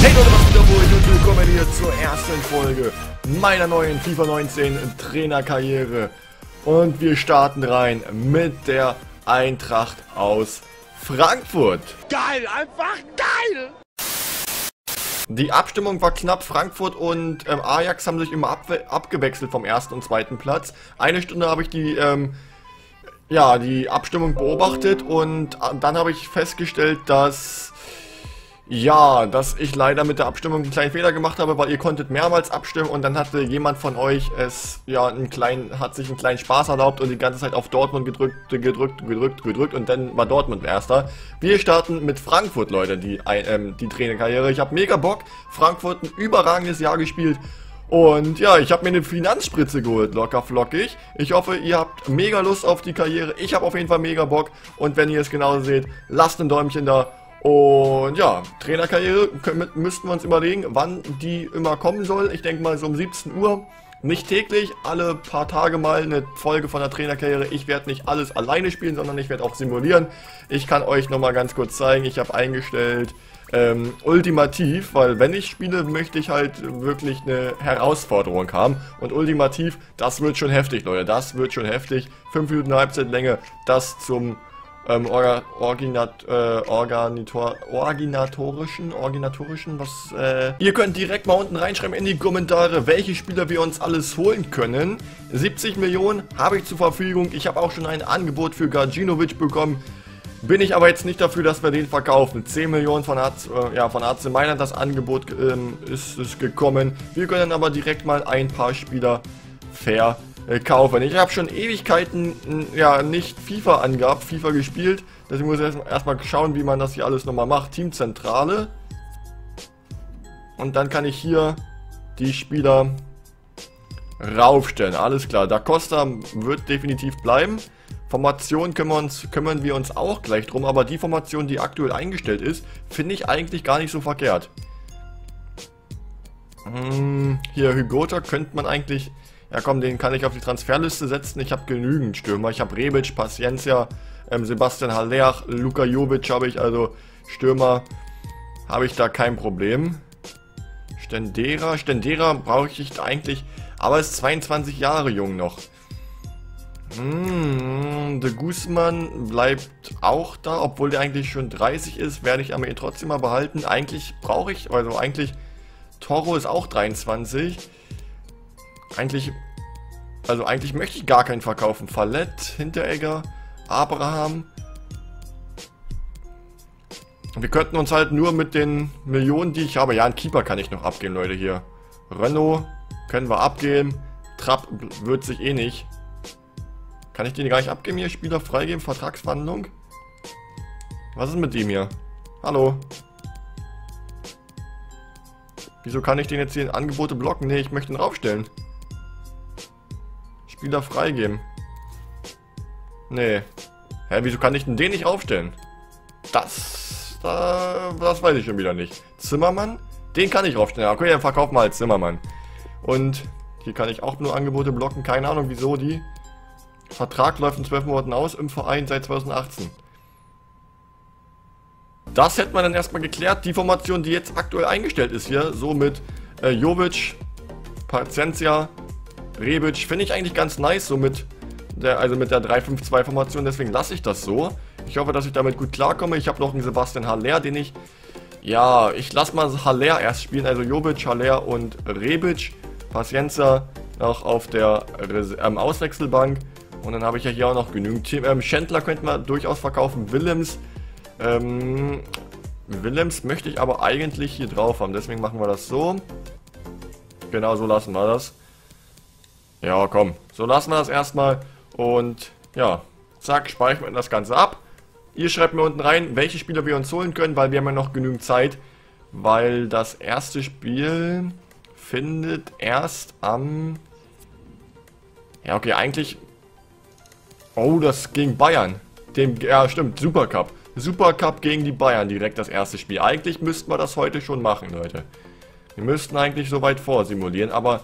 Hey Leute, was geht ab und willkommen hier zur ersten Folge meiner neuen FIFA 19 Trainerkarriere. Und wir starten rein mit der Eintracht aus Frankfurt. Geil, einfach geil! Die Abstimmung war knapp. Frankfurt und Ajax haben sich immer abgewechselt vom ersten und zweiten Platz. Eine Stunde habe ich die Abstimmung beobachtet und dann habe ich festgestellt, dass ich leider mit der Abstimmung einen kleinen Fehler gemacht habe, weil ihr konntet mehrmals abstimmen und dann hatte jemand von euch hat sich einen kleinen Spaß erlaubt und die ganze Zeit auf Dortmund gedrückt und dann war Dortmund Erster. Wir starten mit Frankfurt, Leute, die Trainerkarriere. Ich habe mega Bock. Frankfurt ein überragendes Jahr gespielt. Und ja, ich habe mir eine Finanzspritze geholt, locker flockig. Ich hoffe, ihr habt mega Lust auf die Karriere. Ich habe auf jeden Fall mega Bock. Und wenn ihr es genauso seht, lasst ein Däumchen da. Und ja, Trainerkarriere müssten wir uns überlegen, wann die immer kommen soll. Ich denke mal so um 17 Uhr. Nicht täglich, alle paar Tage mal eine Folge von der Trainerkarriere. Ich werde nicht alles alleine spielen, sondern ich werde auch simulieren. Ich kann euch nochmal ganz kurz zeigen. Ich habe eingestellt ultimativ, weil wenn ich spiele, möchte ich halt wirklich eine Herausforderung haben. Und ultimativ, das wird schon heftig, Leute. Das wird schon heftig. 5 Minuten Halbzeitlänge, das zum organisatorischen, ihr könnt direkt mal unten reinschreiben in die Kommentare, welche Spieler wir uns alles holen können. 70 Millionen habe ich zur Verfügung. Ich habe auch schon ein Angebot für Gacinovic bekommen. Bin ich aber jetzt nicht dafür, dass wir den verkaufen. 10 Millionen von AC Mailand, das Angebot ist gekommen. Wir können aber direkt mal ein paar Spieler verkaufen. Ich habe schon Ewigkeiten nicht FIFA gespielt. Deswegen muss ich erstmal schauen, wie man das hier alles nochmal macht. Teamzentrale. Und dann kann ich hier die Spieler raufstellen. Alles klar. Da Costa wird definitiv bleiben. Formation kümmern wir uns auch gleich drum. Aber die Formation, die aktuell eingestellt ist, finde ich eigentlich gar nicht so verkehrt. Hier Hygota könnte man eigentlich... Ja komm, den kann ich auf die Transferliste setzen. Ich habe genügend Stürmer. Ich habe Rebic, Paciencia, Sebastian Haller, Luka Jovic habe ich. Also Stürmer habe ich da kein Problem. Stendera brauche ich eigentlich. Aber ist 22 Jahre jung noch. De Guzman bleibt auch da. Obwohl der eigentlich schon 30 ist, werde ich aber ihn trotzdem mal behalten. Eigentlich Toro ist auch 23. Eigentlich möchte ich gar keinen verkaufen. Fallett, Hinteregger, Abraham. Wir könnten uns halt nur mit den Millionen, die ich habe. Ja, einen Keeper kann ich noch abgeben, Leute, hier. Renault können wir abgeben. Trapp wird sich eh nicht. Kann ich den gar nicht abgeben hier? Spieler freigeben, Vertragsverhandlung. Was ist mit dem hier? Hallo? Wieso kann ich den jetzt hier in Angebote blocken? Nee, ich möchte ihn raufstellen. Spieler freigeben. Nee. Hä, wieso kann ich denn den nicht aufstellen? Das weiß ich schon wieder nicht. Zimmermann? Den kann ich aufstellen. Okay, dann verkaufen wir als Zimmermann. Und hier kann ich auch nur Angebote blocken. Keine Ahnung, wieso die. Vertrag läuft in 12 Monaten aus im Verein seit 2018. Das hätte man dann erstmal geklärt. Die Formation, die jetzt aktuell eingestellt ist hier, so mit Jovic, Paciencia, Rebic, finde ich eigentlich ganz nice, so mit der 3-5-2 Formation, deswegen lasse ich das so. Ich hoffe, dass ich damit gut klarkomme. Ich habe noch einen Sebastian Haller, ich lasse mal Haller erst spielen, also Jovic, Haller und Rebic. Paciencia noch auf der Auswechselbank. Und dann habe ich ja hier auch noch genügend Team. Schindler könnte man durchaus verkaufen. Willems möchte ich aber eigentlich hier drauf haben. Deswegen machen wir das so. Genau, so lassen wir das. Ja, komm. So lassen wir das erstmal. Und ja, zack, speichern wir das Ganze ab. Ihr schreibt mir unten rein, welche Spieler wir uns holen können, weil wir haben ja noch genügend Zeit. Weil das erste Spiel findet erst am... Ja, okay, eigentlich... Oh, das gegen Bayern. Ja, stimmt, Supercup. Supercup gegen die Bayern, direkt das erste Spiel. Eigentlich müssten wir das heute schon machen, Leute. Wir müssten eigentlich so weit vorsimulieren, aber...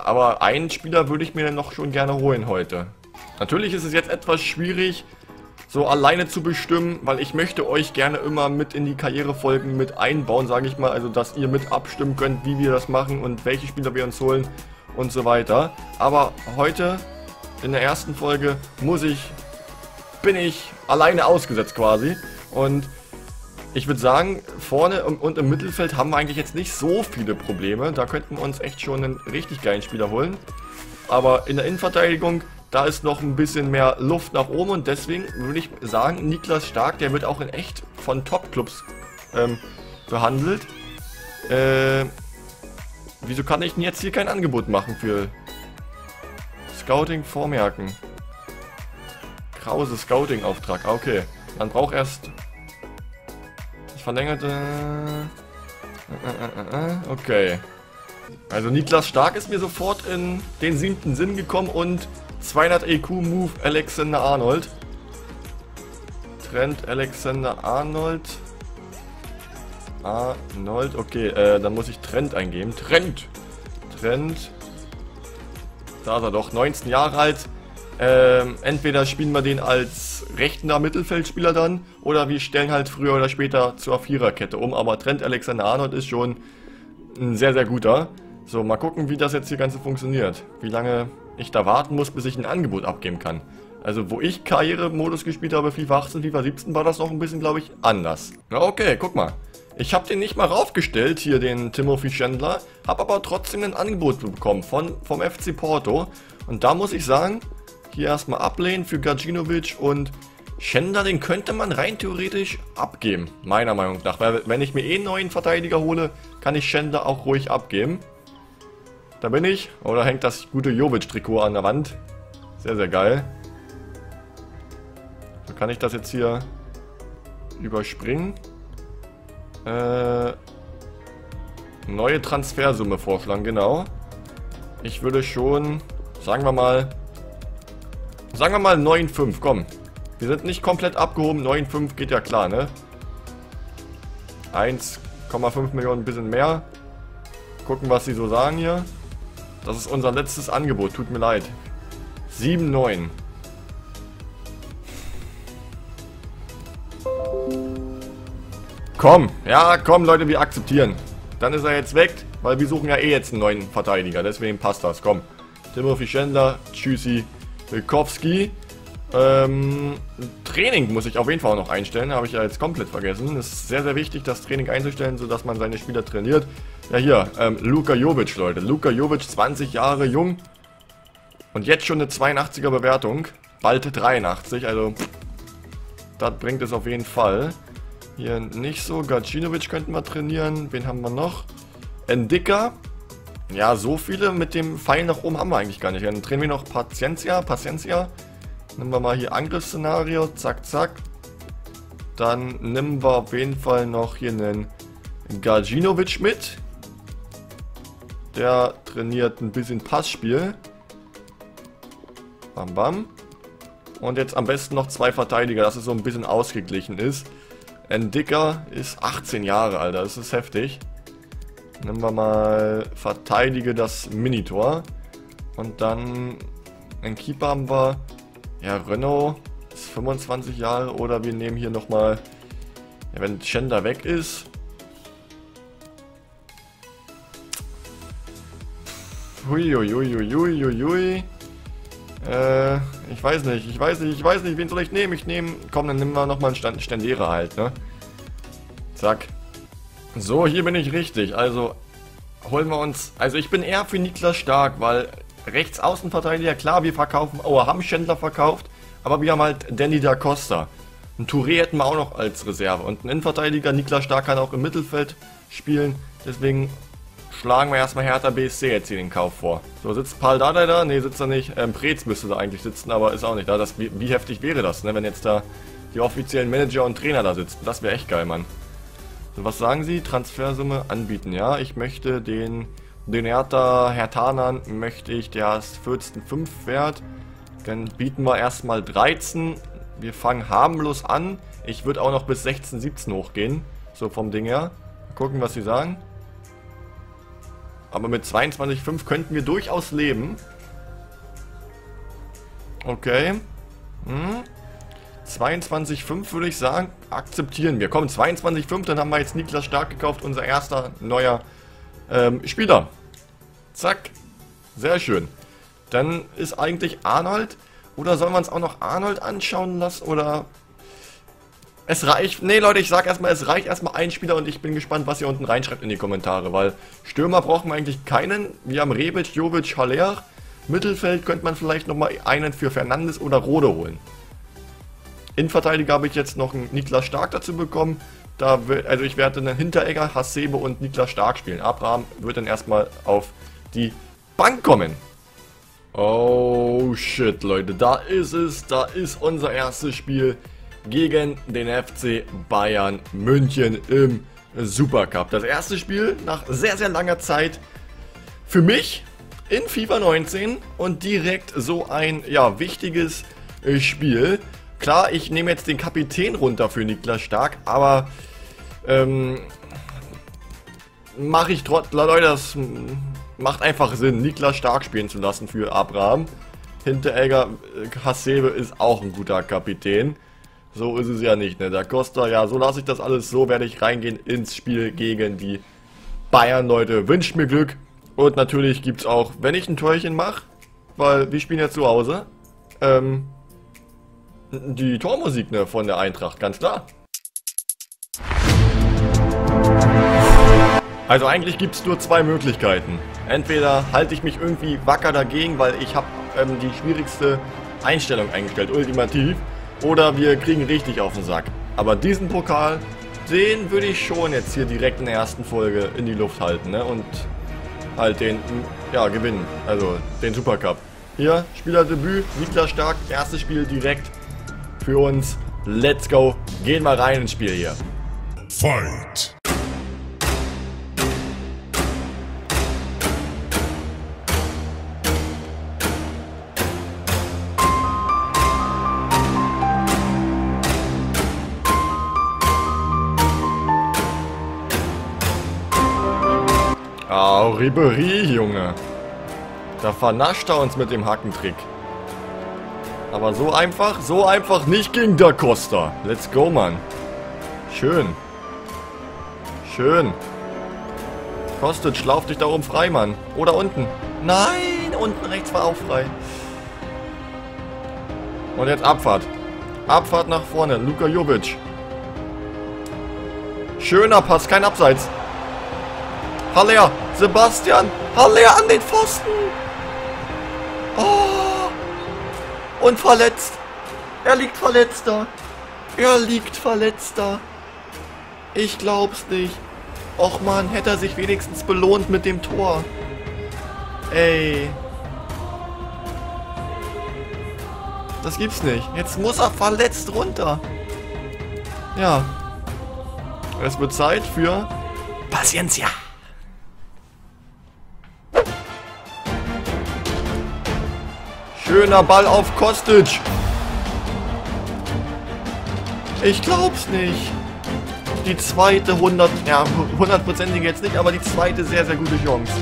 einen Spieler würde ich mir noch schon gerne holen heute. Natürlich ist es jetzt etwas schwierig, so alleine zu bestimmen, weil ich möchte euch gerne immer mit in die Karrierefolgen mit einbauen, sage ich mal, also dass ihr mit abstimmen könnt, wie wir das machen und welche Spieler wir uns holen und so weiter. Aber heute in der ersten Folge bin ich alleine ausgesetzt quasi und ich würde sagen, vorne und im Mittelfeld haben wir eigentlich jetzt nicht so viele Probleme, da könnten wir uns echt schon einen richtig geilen Spieler holen. Aber in der Innenverteidigung, da ist noch ein bisschen mehr Luft nach oben und deswegen würde ich sagen, Niklas Stark, der wird auch in echt von Top-Clubs behandelt. Wieso kann ich denn jetzt hier kein Angebot machen für Scouting vormerken? Krause Scouting-Auftrag, okay. Man braucht erst verlängerte... Okay. Also Niklas Stark ist mir sofort in den 7. Sinn gekommen und 200 EQ Move Alexander-Arnold. Trent Alexander-Arnold. Okay, dann muss ich Trent eingeben. Trent. Da ist er doch, 19 Jahre alt. Entweder spielen wir den als rechter Mittelfeldspieler dann, oder wir stellen halt früher oder später zur Viererkette um. Aber Trent Alexander-Arnold ist schon ein sehr, sehr guter. So, mal gucken, wie das jetzt hier Ganze funktioniert. Wie lange ich da warten muss, bis ich ein Angebot abgeben kann. Also, wo ich Karrieremodus gespielt habe, FIFA 18, FIFA 17, war das noch ein bisschen, glaube ich, anders. Na, okay, guck mal. Ich habe den nicht mal raufgestellt, hier den Timothy Chandler, habe aber trotzdem ein Angebot bekommen vom FC Porto. Und da muss ich sagen, hier erstmal ablehnen für Gacinovic und Chandler, den könnte man rein theoretisch abgeben, meiner Meinung nach. Weil wenn ich mir einen neuen Verteidiger hole, kann ich Chandler auch ruhig abgeben. Da bin ich. Oder hängt das gute Jovic-Trikot an der Wand. Sehr, sehr geil. So kann ich das jetzt hier überspringen. Neue Transfersumme vorschlagen, genau. Ich würde schon, sagen wir mal 9,5, komm. Wir sind nicht komplett abgehoben, 9,5 geht ja klar, ne? 1,5 Millionen, ein bisschen mehr. Gucken, was sie so sagen hier. Das ist unser letztes Angebot, tut mir leid. 7,9. Komm, ja, komm Leute, wir akzeptieren. Dann ist er jetzt weg, weil wir suchen ja eh jetzt einen neuen Verteidiger, deswegen passt das, komm. Timothy Chandler, tschüssi, Wilkowski. Training muss ich auf jeden Fall auch noch einstellen, habe ich ja jetzt komplett vergessen. Es ist sehr, sehr wichtig, das Training einzustellen, sodass man seine Spieler trainiert. Ja hier, Luka Jovic, Leute. Luka Jovic, 20 Jahre jung und jetzt schon eine 82er Bewertung. Bald 83, also das bringt es auf jeden Fall. Hier nicht so, Gacinovic könnten wir trainieren. Wen haben wir noch? Endika. Ja, so viele mit dem Pfeil nach oben haben wir eigentlich gar nicht. Dann trainieren wir noch Paciencia. Nehmen wir mal hier Angriffsszenario. Zack, zack. Dann nehmen wir auf jeden Fall noch hier einen Gacinovic mit. Der trainiert ein bisschen Passspiel. Bam, bam. Und jetzt am besten noch 2 Verteidiger, dass es so ein bisschen ausgeglichen ist. Endika ist 18 Jahre alt, das ist heftig. Nehmen wir mal, verteidige das Minitor. Und dann einen Keeper haben wir. Ja, Renault ist 25 Jahre. Oder wir nehmen hier nochmal, ja, wenn Chandler weg ist. Huiuiuiuiuiui. Ich weiß nicht, wen soll ich nehmen? Komm, dann nehmen wir nochmal einen Stendera halt, ne? Zack. So, hier bin ich richtig, also holen wir uns, also ich bin eher für Niklas Stark, weil Rechtsaußenverteidiger, klar, wir verkaufen, haben Chandler verkauft, aber wir haben halt Danny da Costa. Ein Touré hätten wir auch noch als Reserve und ein Innenverteidiger, Niklas Stark kann auch im Mittelfeld spielen, deswegen schlagen wir erstmal Hertha BSC jetzt hier den Kauf vor. So, sitzt Paul Dardai da? Ne, sitzt er nicht. Preetz müsste da eigentlich sitzen, aber ist auch nicht da. Wie heftig wäre das, ne, wenn jetzt da die offiziellen Manager und Trainer da sitzen? Das wäre echt geil, Mann. So, was sagen Sie? Transfersumme anbieten. Ja, ich möchte den Herthanern möchte ich, der ist 14,5 wert. Dann bieten wir erstmal 13. Wir fangen harmlos an. Ich würde auch noch bis 16, 17 hochgehen. So vom Ding her. Gucken, was Sie sagen. Aber mit 22,5 könnten wir durchaus leben. Okay. 22,5 würde ich sagen, akzeptieren wir. Komm, 22,5, dann haben wir jetzt Niklas Stark gekauft, unser erster neuer Spieler. Zack, sehr schön. Dann ist eigentlich Arnold, oder sollen wir uns auch noch Arnold anschauen lassen, oder... Es reicht, nee Leute, ich sag erstmal, es reicht erstmal ein Spieler und ich bin gespannt, was ihr unten reinschreibt in die Kommentare, weil Stürmer brauchen wir eigentlich keinen. Wir haben Rebic, Jovic, Haller. Mittelfeld könnte man vielleicht nochmal einen für Fernandes oder Rode holen. Innenverteidiger habe ich jetzt noch einen Niklas Stark dazu bekommen. Also ich werde einen Hinteregger, Hasebe und Niklas Stark spielen. Abraham wird dann erstmal auf die Bank kommen. Oh shit, Leute, da ist es. Da ist unser erstes Spiel gegen den FC Bayern München im Supercup. Das erste Spiel nach sehr, sehr langer Zeit für mich in FIFA 19 und direkt so ein, ja, wichtiges Spiel. Klar, ich nehme jetzt den Kapitän runter für Niklas Stark, aber mache ich trotzdem, Leute, das macht einfach Sinn, Niklas Stark spielen zu lassen für Abraham. Hinteregger, Hasebe ist auch ein guter Kapitän. So ist es ja nicht, ne? Da Costa, ja, so lasse ich das alles, so werde ich reingehen ins Spiel gegen die Bayern, Leute. Wünscht mir Glück. Und natürlich gibt es auch, wenn ich ein Torchen mache, weil wir spielen ja zu Hause, die Tormusik, ne, von der Eintracht, ganz klar. Also eigentlich gibt es nur zwei Möglichkeiten. Entweder halte ich mich irgendwie wacker dagegen, weil ich habe die schwierigste Einstellung eingestellt, ultimativ. Oder wir kriegen richtig auf den Sack. Aber diesen Pokal, den würde ich schon jetzt hier direkt in der ersten Folge in die Luft halten, ne? Und halt den, ja, gewinnen. Also den Supercup. Hier, Spielerdebüt, Niklas Stark, erstes Spiel direkt für uns. Let's go. Gehen wir rein ins Spiel hier. Fight! Oh, Ribéry, Junge. Da vernascht er uns mit dem Hackentrick. Aber so einfach nicht gegen Da Costa. Let's go, Mann. Schön. Schön. Kostic, lauf dich da oben frei, Mann. Oder unten. Nein, unten rechts war auch frei. Und jetzt Abfahrt. Abfahrt nach vorne. Luka Jovic. Schöner Pass, kein Abseits. Haller, Sebastian, Haller an den Pfosten. Oh. Und verletzt. Er liegt verletzt da. Er liegt verletzt da. Ich glaub's nicht. Och man, hätte er sich wenigstens belohnt mit dem Tor. Ey. Das gibt's nicht. Jetzt muss er verletzt runter. Ja. Es wird Zeit für Paciencia. Schöner Ball auf Kostic. Ich glaub's nicht. Die zweite 100%ige jetzt nicht, aber die zweite sehr, sehr gute Chance.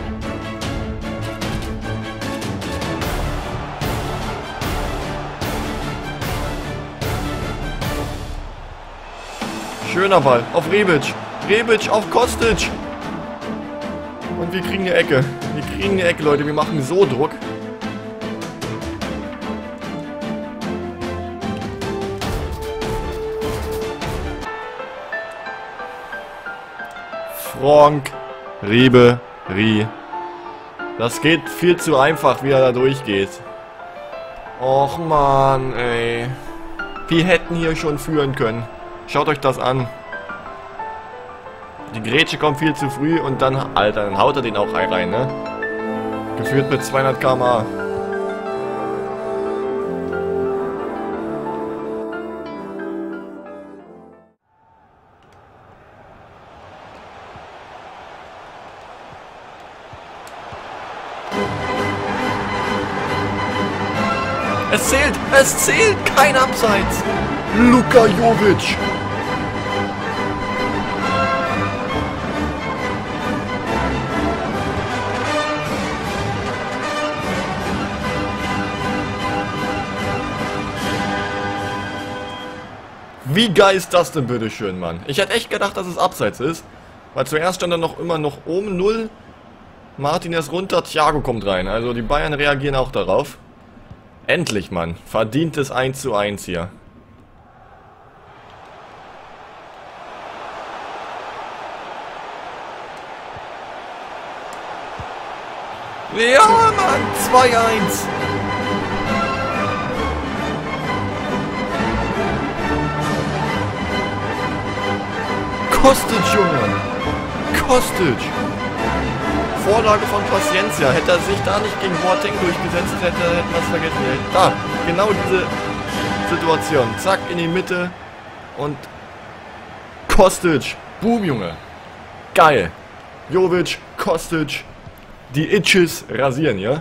Schöner Ball auf Rebic. Rebic auf Kostic. Und wir kriegen eine Ecke. Wir kriegen eine Ecke, Leute. Wir machen so Druck. Franck Ribéry. Das geht viel zu einfach, wie er da durchgeht. Och man, ey. Wir hätten hier schon führen können. Schaut euch das an. Die Grätsche kommt viel zu früh und dann, Alter, dann haut er den auch rein, ne? Geführt mit 200 km/h. Es zählt, kein Abseits. Luka Jovic. Wie geil ist das denn, bitteschön, Mann? Ich hätte echt gedacht, dass es abseits ist. Weil zuerst stand dann noch immer noch oben 0. Martinez runter, Thiago kommt rein. Also die Bayern reagieren auch darauf. Endlich, Mann. Verdientes 1:1 hier. Ja, Mann, 2:1. Kostic, Junge. Kostic. Vorlage von Paciencia. Hätte er sich da nicht gegen Boateng durchgesetzt, hätten wir es vergessen. Da, genau diese Situation. Zack, in die Mitte. Und Kostic. Boom, Junge. Geil. Jovic, Kostic. Die Itches rasieren, ja?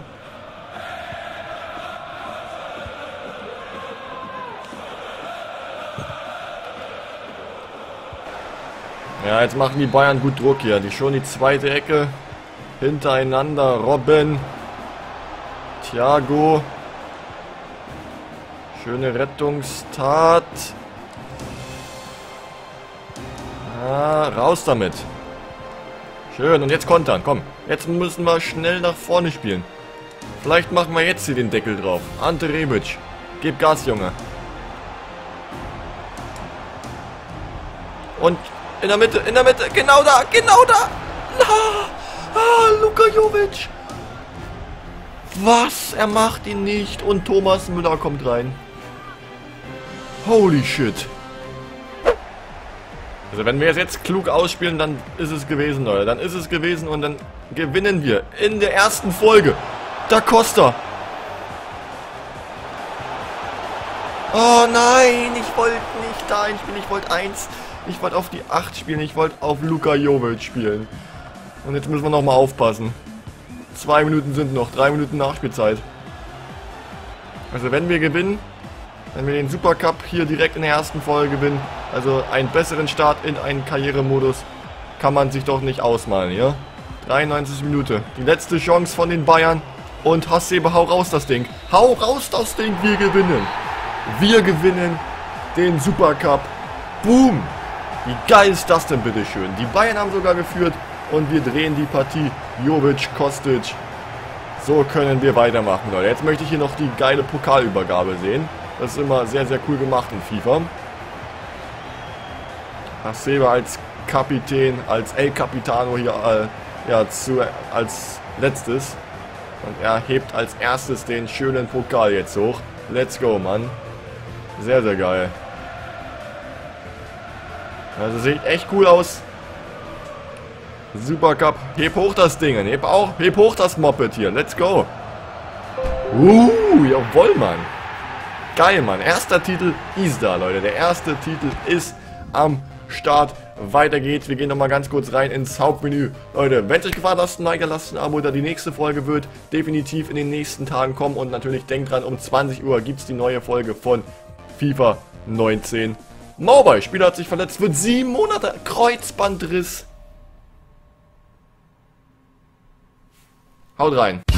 Ja, jetzt machen die Bayern gut Druck hier. Die schon die zweite Ecke. Hintereinander. Robben. Thiago. Schöne Rettungstat. Ah, raus damit. Schön, und jetzt kontern. Komm, jetzt müssen wir schnell nach vorne spielen. Vielleicht machen wir jetzt hier den Deckel drauf. Ante Rebic. Gib Gas, Junge. Und in der Mitte, genau da, genau da. Luka Jovic. Was? Er macht ihn nicht und Thomas Müller kommt rein. Holy shit. Also wenn wir es jetzt klug ausspielen, dann ist es gewesen, Leute. Dann ist es gewesen und dann gewinnen wir in der ersten Folge. Da Costa. Oh nein, ich wollte nicht dahin spielen. Ich wollte 1. Ich wollte auf die 8 spielen. Ich wollte auf Luka Jovic spielen. Und jetzt müssen wir nochmal aufpassen. 2 Minuten sind noch. 3 Minuten Nachspielzeit. Also wenn wir gewinnen, wenn wir den Supercup hier direkt in der ersten Folge gewinnen, also einen besseren Start in einen Karrieremodus, kann man sich doch nicht ausmalen, ja? 93 Minute. Die letzte Chance von den Bayern. Und Hasebe, hau raus das Ding. Hau raus das Ding, wir gewinnen. Wir gewinnen den Supercup. Boom. Wie geil ist das denn, bitteschön? Die Bayern haben sogar geführt und wir drehen die Partie. Jovic, Kostic. So können wir weitermachen, Leute. Jetzt möchte ich hier noch die geile Pokalübergabe sehen. Das ist immer sehr, sehr cool gemacht in FIFA. Hasebe als Kapitän, als El Capitano hier als letztes. Und er hebt als erstes den schönen Pokal jetzt hoch. Let's go, Mann. Sehr, sehr geil. Also sieht echt cool aus. Supercup. Heb hoch das Ding. Heb hoch das Moped hier. Let's go. Jawohl, Mann. Geil, Mann. Erster Titel ist da, Leute. Der erste Titel ist am Start. Weiter geht's. Wir gehen nochmal ganz kurz rein ins Hauptmenü. Leute, wenn es euch gefallen hat, lasst ein Like, lasst ein Abo da. Die nächste Folge wird definitiv in den nächsten Tagen kommen. Und natürlich denkt dran, um 20 Uhr gibt es die neue Folge von FIFA 19 Mobile. Spieler hat sich verletzt, wird 7 Monate Kreuzbandriss. Haut rein.